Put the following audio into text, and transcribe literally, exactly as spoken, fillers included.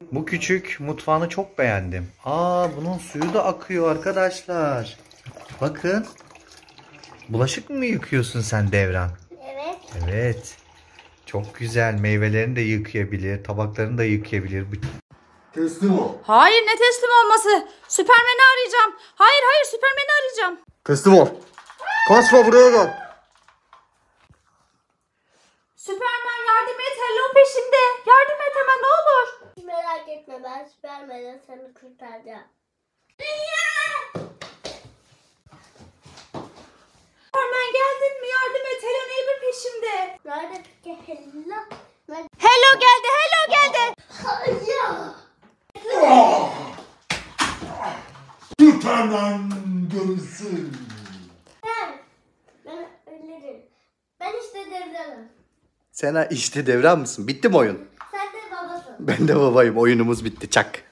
Bu küçük mutfağını çok beğendim. Aa, bunun suyu da akıyor arkadaşlar. Bakın. Bulaşık mı yıkıyorsun sen Devran? Evet. Evet. Çok güzel. Meyvelerini de yıkayabilir. Tabaklarını da yıkayabilir. Teslim ol. Hayır, ne teslim olması? Süpermen'i arayacağım. Hayır hayır, Süpermen'i arayacağım. Teslim ol. Kaçma, buraya gel. Süpermen yardım et, Hello peşimde. Yardım et hemen, ne olur. Merak etme, ben Süpermen'den seni kurtaracağım. Süpermen geldin mi? Yardım et, Hello Neighbor peşimde. Nerede peki Hello? Nerede? Hello geldi, Hello geldi. Hayır. Süpermen görünsün. Ben, ben ölürüm. Ben işte devranım. Sen işte Devran mısın? Bitti mi oyun? Sen de babasın. Ben de babayım. Oyunumuz bitti. Çak.